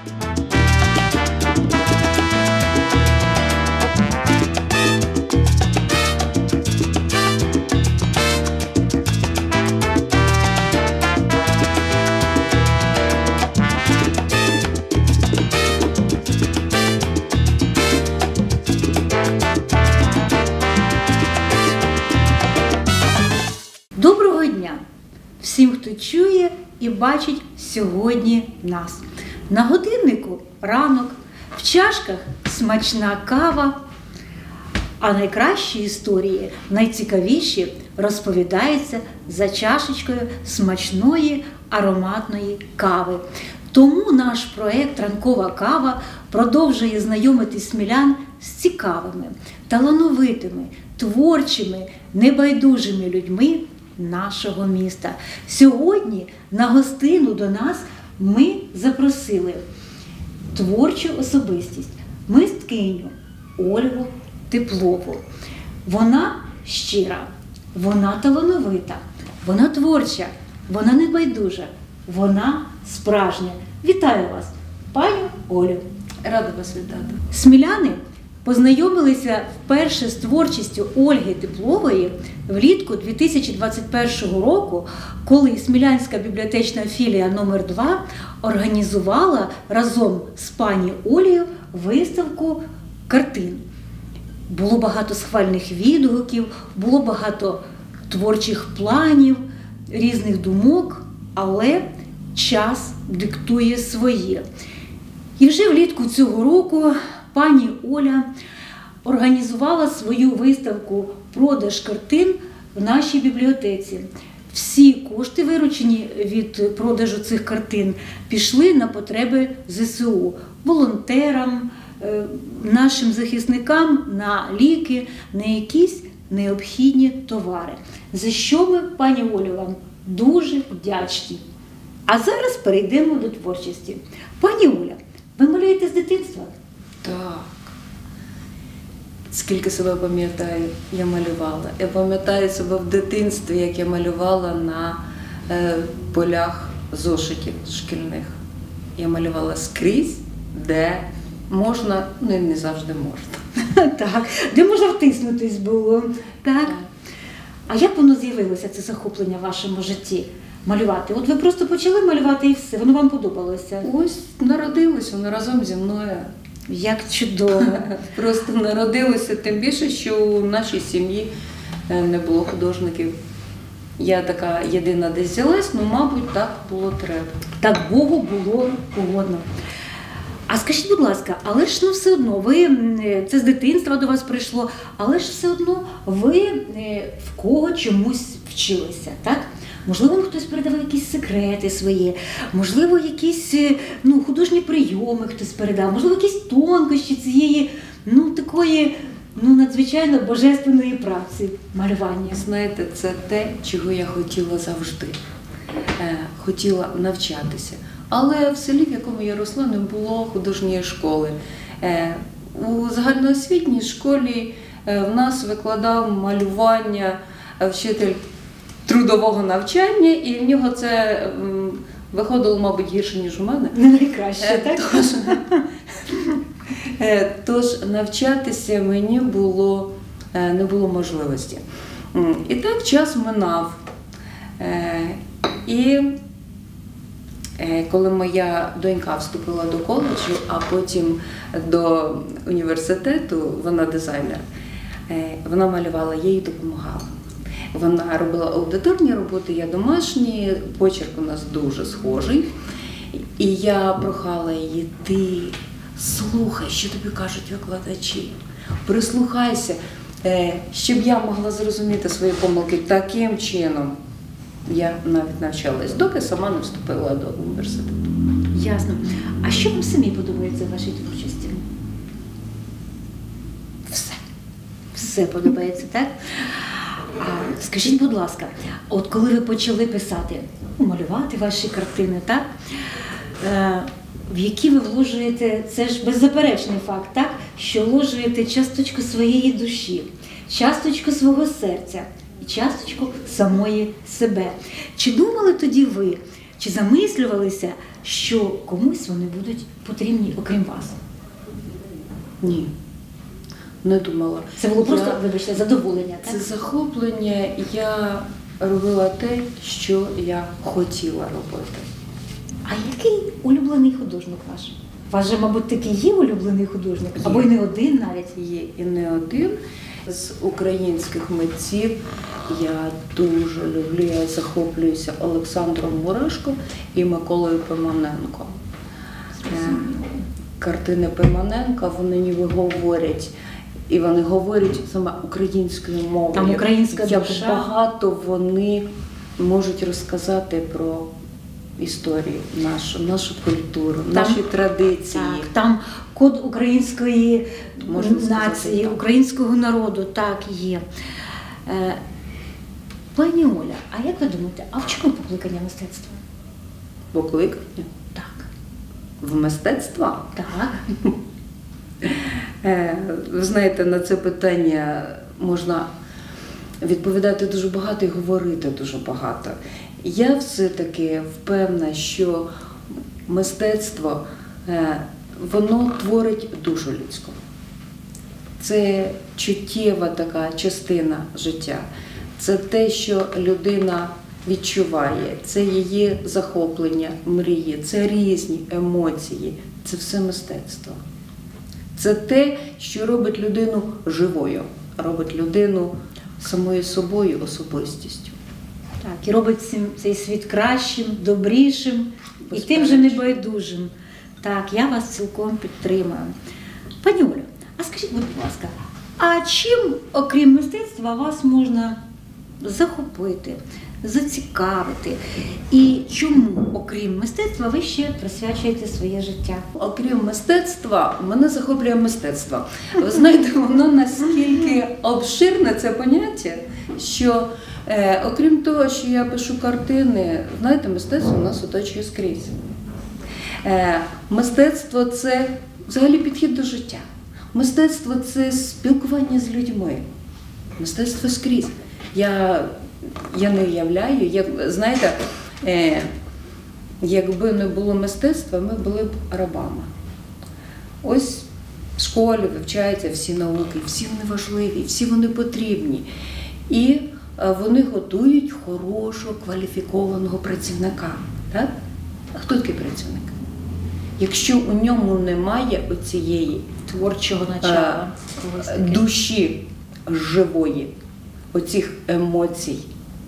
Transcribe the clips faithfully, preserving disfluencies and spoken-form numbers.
Доброго дня всім, хто чує і бачить сьогодні нас. На годиннику ранок, в чашках смачна кава, а найкращі історії, найцікавіші розповідаються за чашечкою смачної ароматної кави. Тому наш проєкт «Ранкова кава» продовжує знайомити смілян з цікавими, талановитими, творчими, небайдужими людьми нашого міста. Сьогодні на гостину до нас ми запросили творчу особистість, мисткиню Ольгу Теплову. Вона щира, вона талановита, вона творча, вона небайдужа, вона справжня. Вітаю вас, пані Олю. Рада вас вітати. Сміляни познайомилися вперше з творчістю Ольги Теплової влітку дві тисячі двадцять першого року, коли Смілянська бібліотечна філія номер два організувала разом з пані Олею виставку картин. Було багато схвальних відгуків, було багато творчих планів, різних думок, але час диктує своє. І вже влітку цього року пані Оля організувала свою виставку «Продаж картин» в нашій бібліотеці. Всі кошти, виручені від продажу цих картин, пішли на потреби зе се у, волонтерам, нашим захисникам на ліки, на якісь необхідні товари. За що ми, пані Олю, вам дуже вдячні. А зараз перейдемо до творчості. Пані Оля, ви малюєте з дитинства? Так. Скільки себе пам'ятаю, я малювала. Я пам'ятаю себе в дитинстві, як я малювала на е, полях зошитів шкільних. Я малювала скрізь, де можна, ну і не завжди можна. Так, де можна втиснутись було. Так. Так. А як воно з'явилося, це захоплення в вашому житті? Малювати? От ви просто почали малювати і все, воно вам подобалося? Ось народилося воно разом зі мною. Як чудово. Просто народилося, тим більше, що у нашій сім'ї не було художників. Я така єдина десь взялась, ну, мабуть, так було треба. Так Богу було угодно. А скажіть, будь ласка, але ж ну все одно, ви, це з дитинства до вас прийшло, але ж все одно ви в кого чомусь вчилися, так? Можливо, хтось передавав якісь секрети свої, можливо, якісь ну, художні прийоми хтось передав, можливо, якісь тонкощі цієї ну, такої ну, надзвичайно божественної праці, малювання. Знаєте, це те, чого я хотіла завжди. Е, хотіла навчатися. Але в селі, в якому я росла, не було художньої школи. Е, у загальноосвітній школі е, в нас викладав малювання вчитель трудового навчання, і в нього це м, виходило, мабуть, гірше, ніж у мене. Не найкраще, так? Тож, тож навчатися мені було, не було можливості. І так час минав. І коли моя донька вступила до коледжу, а потім до університету, вона дизайнер, вона малювала, я їй допомагала. Вона робила аудиторні роботи, я домашні, почерк у нас дуже схожий. І я прохала її, ти слухай, що тобі кажуть викладачі, прислухайся, щоб я могла зрозуміти свої помилки таким чином. Я навіть навчалась, доки сама не вступила до університету. Ясно. А що вам самі подобається в вашій творчості? Все. Все подобається, так? А скажіть, будь ласка, от коли ви почали писати, малювати ваші картини, так? Е, в які ви вложуєте, це ж беззаперечний факт, так? Що вложуєте часточку своєї душі, часточку свого серця і часточку самої себе. Чи думали тоді ви, чи замислювалися, що комусь вони будуть потрібні, окрім вас? Ні, не думала. Це було просто, Я- вибачте, задоволення, так? Це захоплення. Я робила те, що я хотіла робити. А який улюблений художник ваш? У вас же, мабуть, такий є улюблений художник? Або й не один навіть? Є і не один. З українських митців я дуже люблю, я захоплююся Олександром Мурашко і Миколою Пимоненко. Е, Картини Пимоненка, вони ніби говорять, і вони говорять саме українською мовою. Там українська Як душа. багато вони можуть розказати про історію нашу, нашу культуру, Там- наші традиції. Так, там код української Можна сказати, нації, так. українського народу, так, є. Е, Пані Оля, а як ви думаєте, а в чому покликання мистецтва? Покликання Так, в мистецтва. так. Е, Ви знаєте, на це питання можна відповідати дуже багато і говорити дуже багато. Я все-таки впевнена, що мистецтво, е, воно творить душу людську. Це чуттєва така частина життя. Це те, що людина відчуває, це її захоплення, мрії, це різні емоції, це все мистецтво. Це те, що робить людину живою, робить людину самою собою, особистістю. Так, і робить цим- цей світ кращим, добрішим і тим же Безперечно. небайдужим. Так, я вас цілком підтримую. Пані Олю, а скажіть, будь ласка, а чим, окрім мистецтва, вас можна захопити, зацікавити? І чому, окрім мистецтва, ви ще присвячуєте своє життя? Окрім мистецтва, мене захоплює мистецтво. Ви знаєте, воно наскільки обширне це поняття, що е, окрім того, що я пишу картини, знаєте, мистецтво нас оточує скрізь. Е, мистецтво – це взагалі підхід до життя. Мистецтво – це спілкування з людьми. Мистецтво скрізь. Я, я не уявляю, як, знаєте, е, якби не було мистецтва, ми були б рабами. Ось в школі вивчаються всі науки, всі вони важливі, всі вони потрібні. І е, вони готують хорошого, кваліфікованого працівника. Так? А хто такий працівник? Якщо у ньому немає оцієї Творчого начала. когось таке. душі живої, оцих емоцій,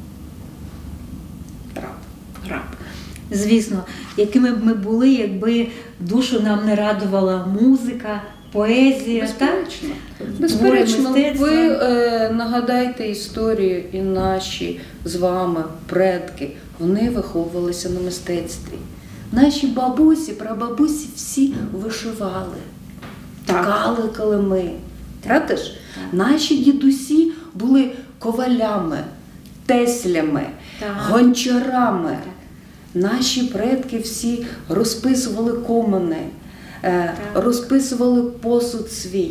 раб. Раб. Звісно, якими б ми були, якби душу нам не радувала музика, поезія, так? Безперечно. Твори Безперечно, мистецтва. ви е, нагадайте історію, і наші з вами предки, вони виховувалися на мистецтві. Наші бабусі, прабабусі всі вишивали, Так. ткали килими. Правда ж? Наші дідусі були ковалями, теслями, Так. гончарами. Так. Наші предки всі розписували комини, е, Так. розписували посуд свій.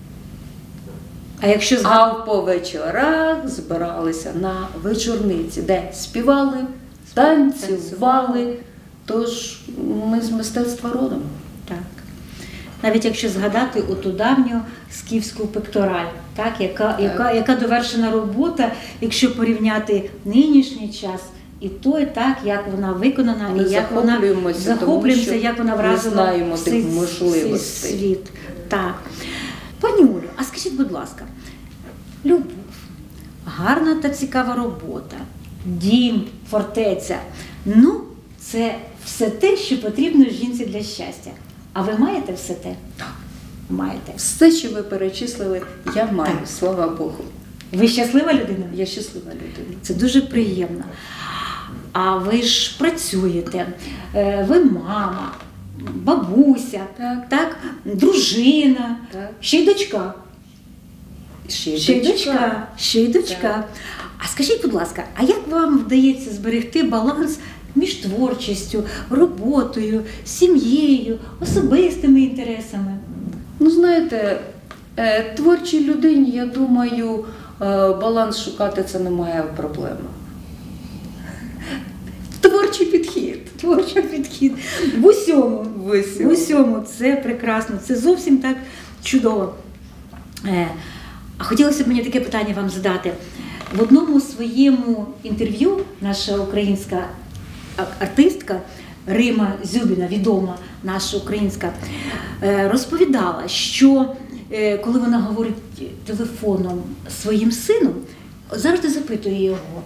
А якщо згадати, А по вечорах збиралися на вечорниці, де співали, танцювали. Тож ми з мистецтва родом. так. Навіть якщо згадати оту давню скіфську пектораль, так, яка, яка, яка довершена робота, якщо порівняти нинішній час і той, так, як вона виконана, Ми і як вона захоплюємося, захоплюємося, тому що як вона не вразила знаємо всей- тих можливостей. всей світ. Так. Пані Олю, а скажіть, будь ласка, любов, гарна та цікава робота, дім, фортеця, ну, це все те, що потрібно жінці для щастя. А ви маєте все те? Так. Маєте. Все, що ви перечислили, я маю, Так. слава Богу. Ви щаслива людина? Я щаслива людина. Це дуже приємно. А ви ж працюєте, е, ви мама, бабуся, Так. так, дружина, Так. ще й дочка. Ще й Ще й дочка. дочка, ще й дочка. А скажіть, будь ласка, а як вам вдається зберегти баланс між творчістю, роботою, сім'єю, особистими інтересами? Ну, знаєте, е, творчій людині, я думаю, е, баланс шукати це немає проблеми. Творчий підхід. творчий підхід. В усьому. В усьому. В усьому. Це прекрасно, це зовсім так чудово. Е, А хотілося б мені таке питання вам задати. В одному своєму інтерв'ю наша українська артистка Рима Зюбіна, відома наша українська, е, розповідала, що е, коли вона говорить телефоном своїм сином, завжди запитує його,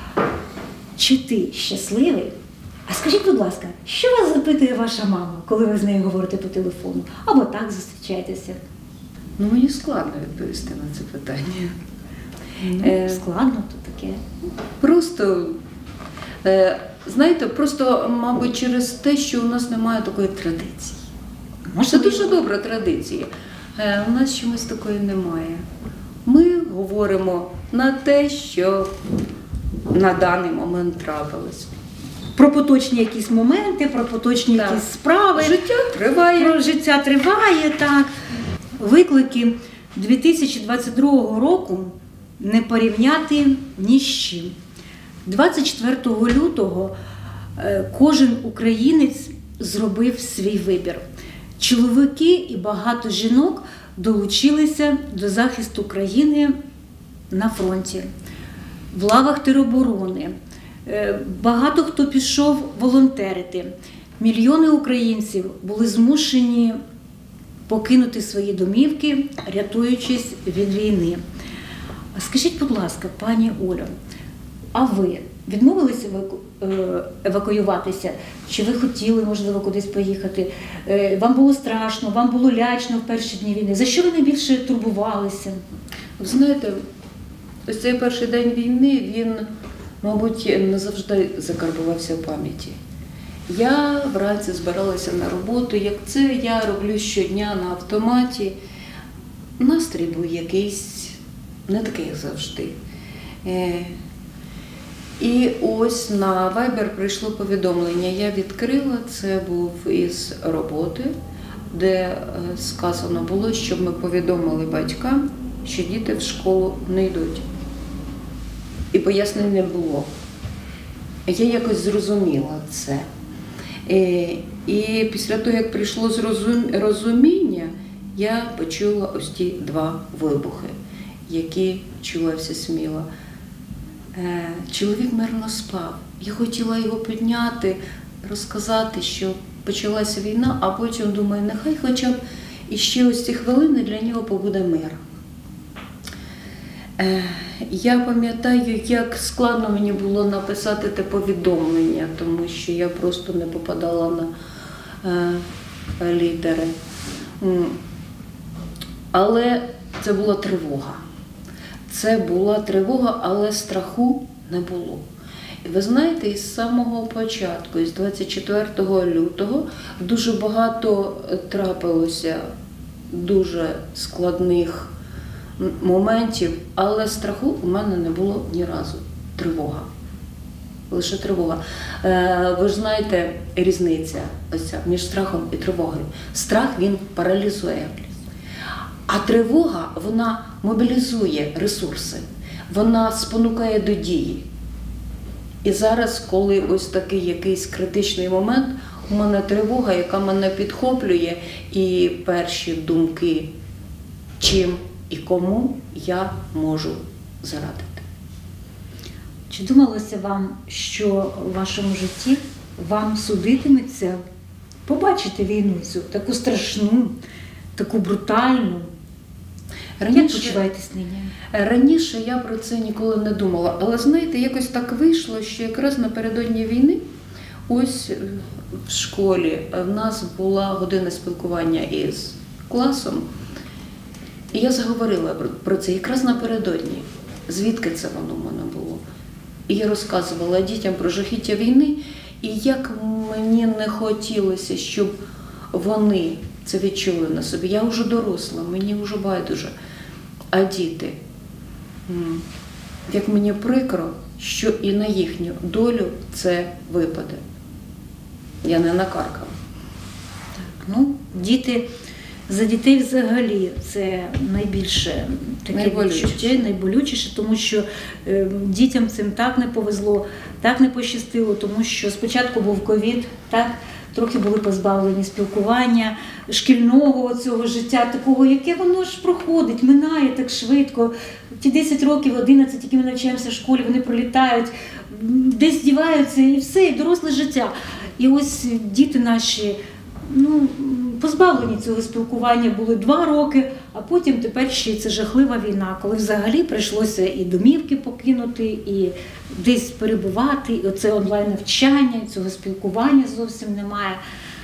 чи ти щасливий? А скажіть, будь ласка, що вас запитує ваша мама, коли ви з нею говорите по телефону? Або так зустрічаєтеся? Ну, мені складно відповісти на це питання. Ну, Е, складно то таке. Просто, е, знаєте, просто, мабуть, через те, що у нас немає такої традиції. Це дуже добра традиція. Е, У нас чомусь такої немає. Ми говоримо на те, що на даний момент трапилось. Про поточні якісь моменти, про поточні Так. якісь справи. Життя триває. Про життя триває, так. Виклики дві тисячі двадцять другого року не порівняти ні з чим. двадцять четвертого лютого е, кожен українець зробив свій вибір. Чоловіки і багато жінок долучилися до захисту країни на фронті, в лавах тероборони. Е, Багато хто пішов волонтерити. Мільйони українців були змушені покинути свої домівки, рятуючись від війни. Скажіть, будь ласка, пані Олю, а ви відмовилися еваку- е, евакуюватися? Чи ви хотіли, можливо, кудись поїхати? Е, Вам було страшно, вам було лячно в перші дні війни? За що ви найбільше турбувалися? Ви знаєте, ось цей перший день війни, він, мабуть, не завжди закарбувався в пам'яті. Я вранці збиралася на роботу, як це я роблю щодня на автоматі. Настрій був якийсь не такий, як завжди. Е, І ось на Viber прийшло повідомлення. Я відкрила, це був із роботи, де е, сказано було, щоб ми повідомили батькам, що діти в школу не йдуть. І пояснень не було. Я якось зрозуміла це. Е, І після того, як прийшло зрозум- розуміння, я почула ось ті два вибухи, які чула вся сміла. Е, Чоловік мирно спав. Я хотіла його підняти, розказати, що почалася війна, а потім думаю, нехай хоча б іще ось ці хвилини для нього побуде мир. Е, Я пам'ятаю, як складно мені було написати те повідомлення, тому що я просто не попадала на е, літери. М. Але це була тривога. Це була тривога, але страху не було. І ви знаєте, із самого початку, із двадцять четвертого лютого, дуже багато трапилося дуже складних моментів, але страху у мене не було ні разу. Тривога. Лише тривога. Е, ви ж знаєте, різниця ось ця між страхом і тривогою. Страх, він паралізує. А тривога, вона мобілізує ресурси, вона спонукає до дії. І зараз, коли ось такий якийсь критичний момент, у мене тривога, яка мене підхоплює, і перші думки, чим і кому я можу зарадити. Чи думалося вам, що в вашому житті вам судитиметься побачити війну цю, таку страшну, таку брутальну? Як почуваєтесь нині? Раніше я про це ніколи не думала, але знаєте, якось так вийшло, що якраз напередодні війни, ось в школі в нас була година спілкування із класом, і я заговорила про це якраз напередодні, звідки це воно в мене було. І я розказувала дітям про жахіття війни, і як мені не хотілося, щоб вони це відчули на собі. Я вже доросла, мені вже байдуже. А діти, як мені прикро, що і на їхню долю це випаде. Я не накаркала. Так, ну, діти За дітей взагалі це найбільше таке Найболючіше. відчуття, найболючіше, тому що е, дітям цим так не повезло, так не пощастило, тому що спочатку був ковід, так, трохи були позбавлені спілкування, шкільного цього життя, такого, яке воно ж проходить, минає так швидко. Ті десять років, одинадцять, які ми навчаємося в школі, вони пролітають, десь діваються і все, і доросле життя. І ось діти наші, ну, позбавлені цього спілкування були два роки, а потім тепер ще ця жахлива війна, коли взагалі прийшлося і домівки покинути, і десь перебувати, і оце онлайн-навчання, і цього спілкування зовсім немає.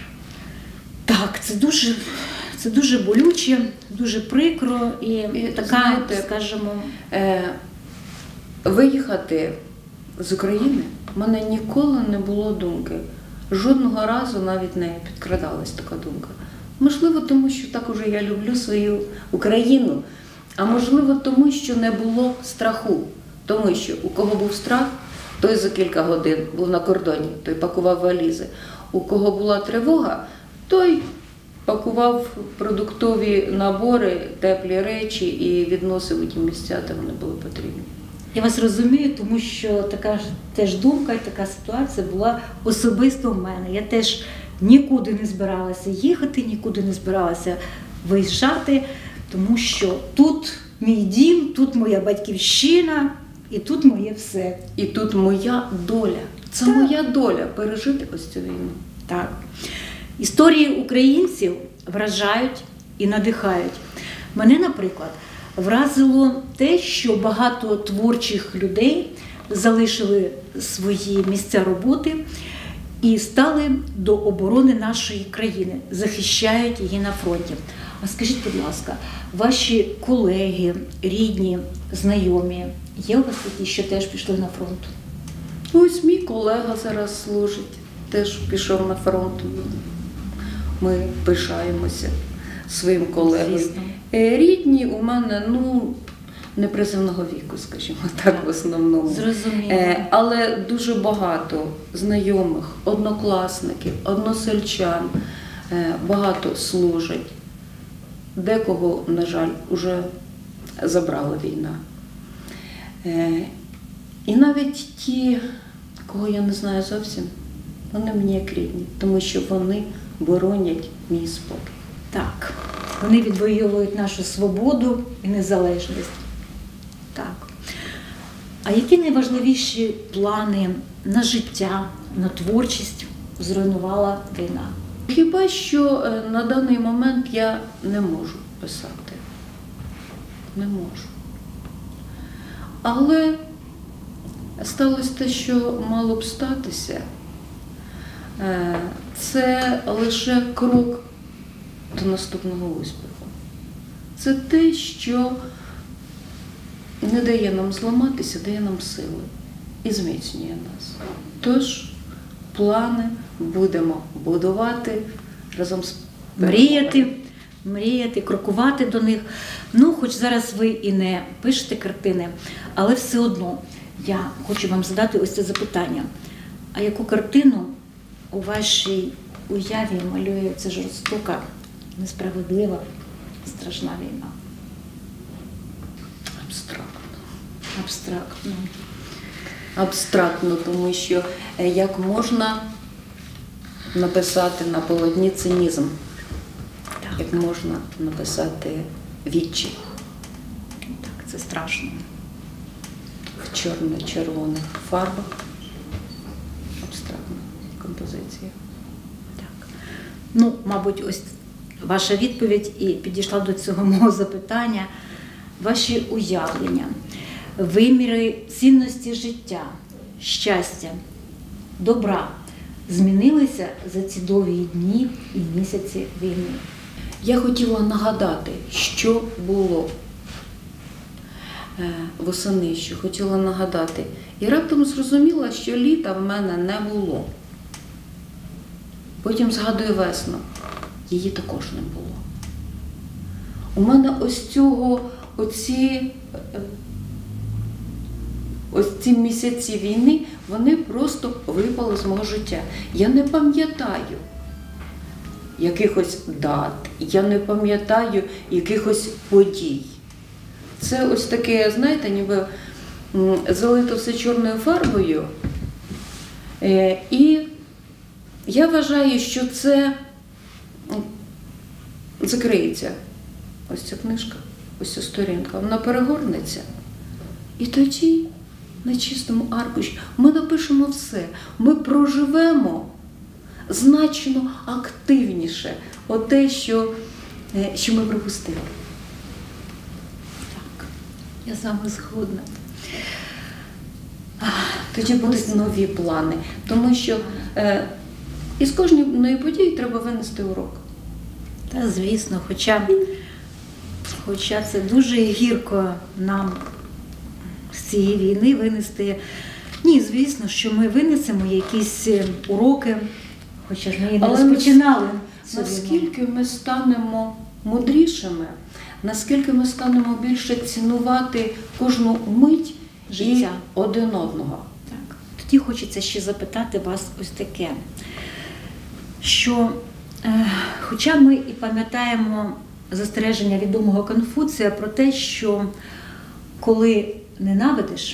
Так, це дуже, це дуже болюче, дуже прикро і, І, така, знаєте, скажімо, Е, виїхати з України в мене ніколи не було думки. Жодного разу навіть не підкрадалась така думка. Можливо, тому що так уже я люблю свою Україну, а можливо, тому що не було страху. Тому що у кого був страх, той за кілька годин був на кордоні, той пакував валізи. У кого була тривога, той пакував продуктові набори, теплі речі і відносив у ті місця, де вони були потрібні. я вас розумію, тому що така ж теж думка і така ситуація була особисто в мене. Я теж нікуди не збиралася їхати, нікуди не збиралася виїжджати, тому що тут мій дім, тут моя батьківщина і тут моє все. І тут моя доля. Це Так. моя доля пережити ось цю війну. Так. Історії українців вражають і надихають. Мене, наприклад, вразило те, що багато творчих людей залишили свої місця роботи і стали до оборони нашої країни, захищають її на фронті. А скажіть, будь ласка, ваші колеги, рідні, знайомі, є у вас такі, що теж пішли на фронт? Ось мій колега зараз служить, теж пішов на фронт. Ми пишаємося своїм колегою. Звісно. Е, Рідні у мене, ну, не призовного віку, скажімо так, в основному. Зрозуміло. Е, Але дуже багато знайомих, однокласників, односельчан, е, багато служать. Декого, на жаль, вже забрала війна. Е, І навіть ті, кого я не знаю зовсім, вони мені як рідні, тому що вони боронять мій спокій. Так, вони відвоюють нашу свободу і незалежність. Так. А які найважливіші плани на життя, на творчість зруйнувала війна? Хіба що е, на даний момент я не можу писати. Не можу. Але сталося те, що мало б статися. Е, Це лише крок до наступного успіху. Це те, що не дає нам зламатися, дає нам сили і зміцнює нас. Тож плани будемо будувати разом з Мріяти, мріяти, крокувати до них. Ну, хоч зараз ви і не пишете картини, але все одно я хочу вам задати ось це запитання. А яку картину у вашій уяві малює ця жорстока, несправедлива, страшна війна? Абстрактно. Абстрактно. Абстрактно, тому що е, як можна написати на полотні цинізм, Так, як можна написати відчай так, це страшно. в чорно-червоних фарбах. Абстрактна композиція. Так. Ну, мабуть, ось ваша відповідь і підійшла до цього мого запитання. Ваші уявлення, виміри цінності життя, щастя, добра змінилися за ці довгі дні і місяці війни. Я хотіла нагадати, що було е, восени, що хотіла нагадати. І раптом зрозуміла, що літа в мене не було. Потім згадую весну. Її також не було. У мене ось цього, оці, е, ось ці місяці війни, вони просто випали з мого життя. Я не пам'ятаю якихось дат, я не пам'ятаю якихось подій. Це ось таке, знаєте, ніби залито все чорною фарбою. І я вважаю, що це закриється. Ось ця книжка, ось ця сторінка, вона перегорнеться. І тоді на чистому аркуші ми напишемо все. Ми проживемо значно активніше оте, що, що ми пропустили. Так, я з вами згодна. Тоді будуть нові плани, тому що е, із кожної події треба винести урок. Та, звісно, хоча, хоча це дуже гірко нам з цієї війни винести. Ні, звісно, що ми винесемо якісь уроки, хоча ж ми і не розпочинали. Наскільки ми станемо мудрішими, наскільки ми станемо більше цінувати кожну мить життя і один одного. Так. Тоді хочеться ще запитати вас ось таке, що е, хоча ми і пам'ятаємо застереження відомого Конфуція про те, що коли ненавидиш,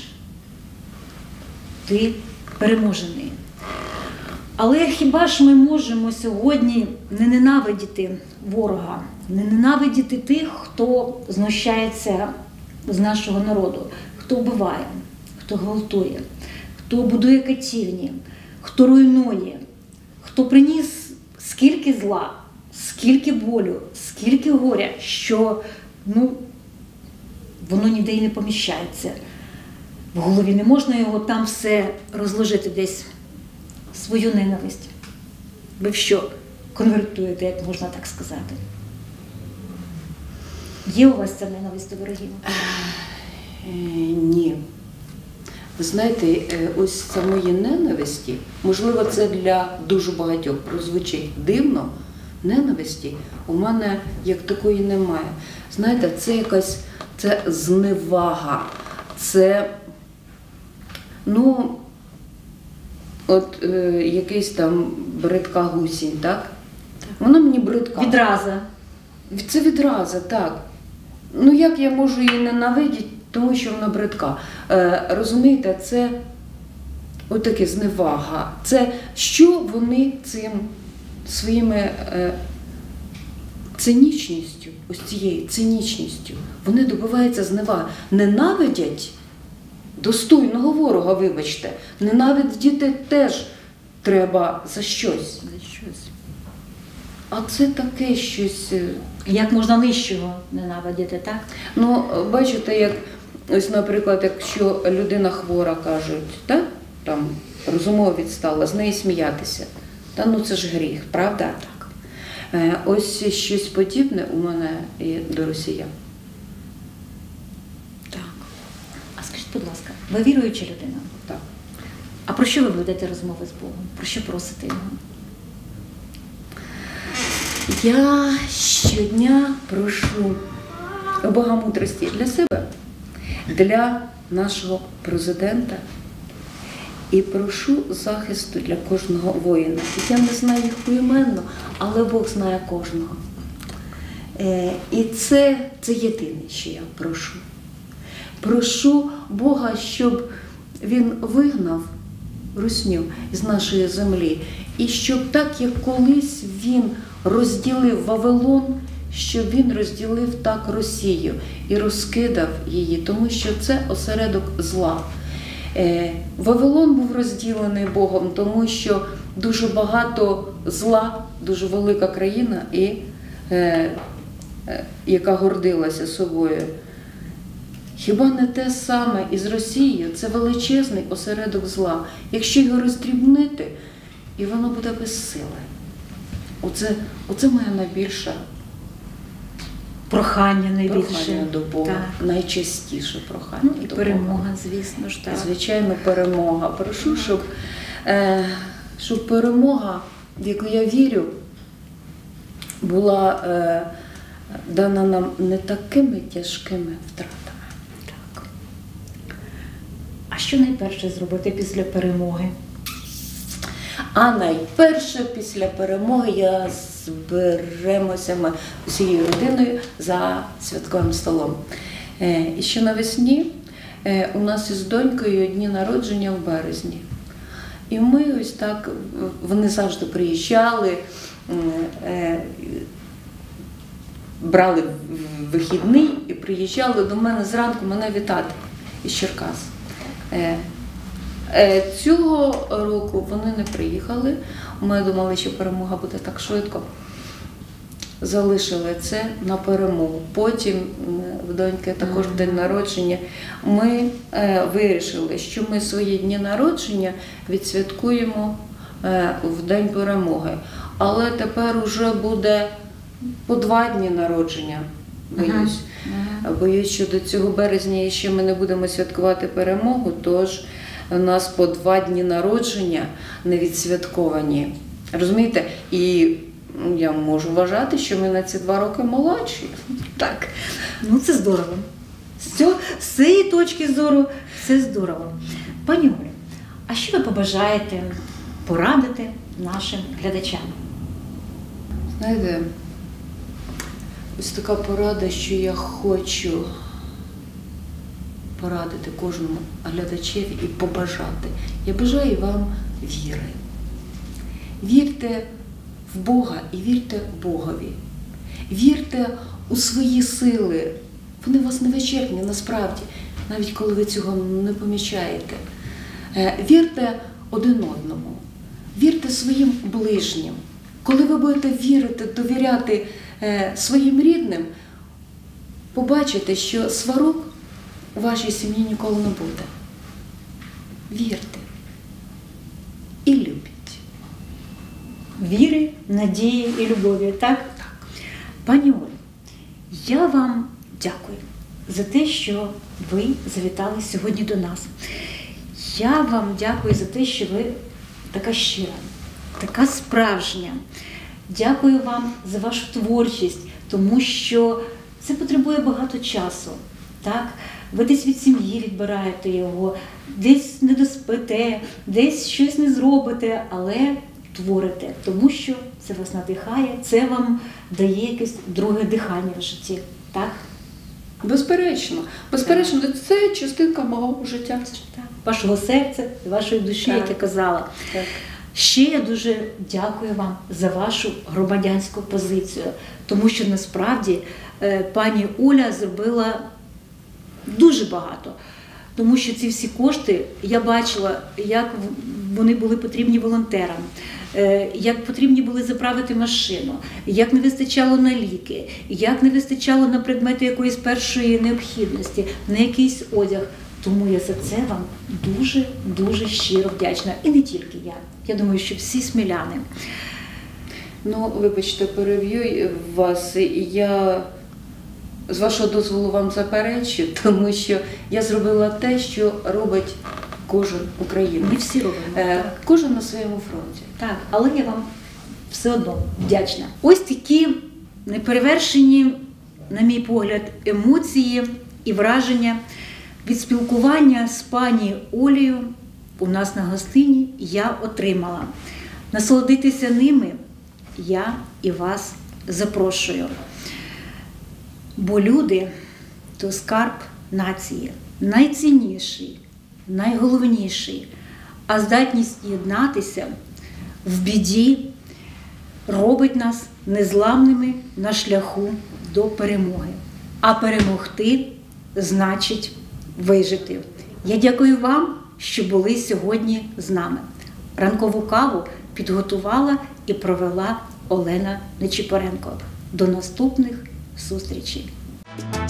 ти переможений. Але хіба ж ми можемо сьогодні не ненавидіти ворога, не ненавидіти тих, хто знущається з нашого народу, хто вбиває, хто гвалтує, хто будує катівні, хто руйнує, хто приніс скільки зла, скільки болю, скільки горя, що ну, воно ніде й не поміщається. В голові не можна його там все розложити десь, свою ненависть. Ви в що конвертуєте, як можна так сказати? Є у вас ця ненависть до ворогів? Е, ні. Ви знаєте, ось самої ненависті, можливо, це для дуже багатьох прозвучить дивно, ненависті у мене як такої немає. Знаєте, це якась, це зневага, це, ну, от е, якийсь там бридка гусінь, так? Вона мені бридка. Відраза. Це відраза, так. Ну як я можу її ненавидіти, тому що вона бридка. Е, розумієте, це отаке зневага. Це що вони цим своїми е, цинічністю, ось цією цинічністю, вони добиваються зневаги. Ненавидять достойного ворога, вибачте. Ненавидіти теж треба за щось. За щось. А це таке щось. Як можна нижчого ненавидіти, так? Ну, бачите, як, ось, наприклад, якщо людина хвора, кажуть, так? Там розумово відстала, з неї сміятися. Та ну це ж гріх, правда? Так. Е, ось щось подібне у мене і до росіян. Так. А скажіть, будь ласка, ви віруюча людина? Так. А про що ви ведете розмови з Богом? Про що просите Його? Я щодня прошу Бога мудрості для себе, для нашого президента і прошу захисту для кожного воїна. Я не знаю їх поіменно, але Бог знає кожного. І це, це єдине, що я прошу. Прошу Бога, щоб Він вигнав русню з нашої землі. І щоб так, як колись Він розділив Вавилон, щоб Він розділив так Росію і розкидав її, тому що це осередок зла. Вавилон був розділений Богом, тому що дуже багато зла, дуже велика країна, і, е, е, яка гордилася собою. Хіба не те саме із Росією? Це величезний осередок зла. Якщо його роздрібнити, і воно буде без сили. Оце, оце моя найбільша Прохання найбільше. Прохання до Бога. Так. Найчастіше прохання Ну, і до перемога, Бога. звісно ж, так. Звичайно, перемога. Прошу, щоб, е, щоб перемога, в яку я вірю, була е, дана нам не такими тяжкими втратами. Так. А що найперше зробити після перемоги? А найперше після перемоги я зберемося ми усією родиною за святковим столом. І ще навесні у нас із донькою дні народження в березні. І ми ось так, вони завжди приїжджали, брали вихідний і приїжджали до мене зранку мене вітати із Черкас. Цього року вони не приїхали, ми думали, що перемога буде так швидко. Залишили це на перемогу. Потім, в доньки також день народження, ми вирішили, що ми свої дні народження відсвяткуємо в день перемоги. Але тепер уже буде по два дні народження, боюсь. Ага. Боюсь, що до цього березня ще ми не будемо святкувати перемогу, тож у нас по два дні народження не відсвятковані. Розумієте? І я можу вважати, що ми на ці два роки молодші. Так. Ну, це здорово. З, цього, з цієї точки зору це здорово. Пані Олю, а що ви побажаєте порадити нашим глядачам? Знаєте, ось така порада, що я хочу порадити кожному глядачеві і побажати. Я бажаю вам віри. Вірте в Бога і вірте Богові. Вірте у свої сили. Вони у вас не вичерпні, насправді, навіть коли ви цього не помічаєте. Вірте один одному. Вірте своїм ближнім. Коли ви будете вірити, довіряти своїм рідним, побачите, що сварок у вашій сім'ї ніколи не буде. Вірте і любіть. Віри, надії і любові, так? Так. Пані Олю, я вам дякую за те, що ви завітали сьогодні до нас. Я вам дякую за те, що ви така щира, така справжня. Дякую вам за вашу творчість, тому що це потребує багато часу. Так? Ви десь від сім'ї відбираєте його, десь не доспите, десь щось не зробите, але творите, тому що це вас надихає, це вам дає якесь друге дихання в житті. Так? Безперечно. Безперечно, це частинка мого життя. Так. Вашого серця, вашої душі, Так. як я казала. Так. Ще я дуже дякую вам за вашу громадянську позицію, тому що насправді пані Оля зробила дуже багато. Тому що ці всі кошти, я бачила, як вони були потрібні волонтерам, як потрібні були заправити машину, як не вистачало на ліки, як не вистачало на предмети якоїсь першої необхідності, на якийсь одяг. Тому я за це вам дуже-дуже щиро вдячна. І не тільки я. Я думаю, що всі сміляни. Ну, вибачте, переб'ю вас. Я, з вашого дозволу, вам заперечу, тому що я зробила те, що робить кожен українець. Ми всі робимо. Е, так. Кожен на своєму фронті. Так, але я вам все одно вдячна. Ось такі неперевершені, на мій погляд, емоції і враження від спілкування з пані Олею у нас на гостині я отримала. Насолодитися ними я і вас запрошую. Бо люди – то скарб нації, найцінніший, найголовніший, а здатність єднатися в біді робить нас незламними на шляху до перемоги. А перемогти – значить вижити. Я дякую вам, що були сьогодні з нами. Ранкову каву підготувала і провела Олена Нечіпоренко. До наступних зустрічей!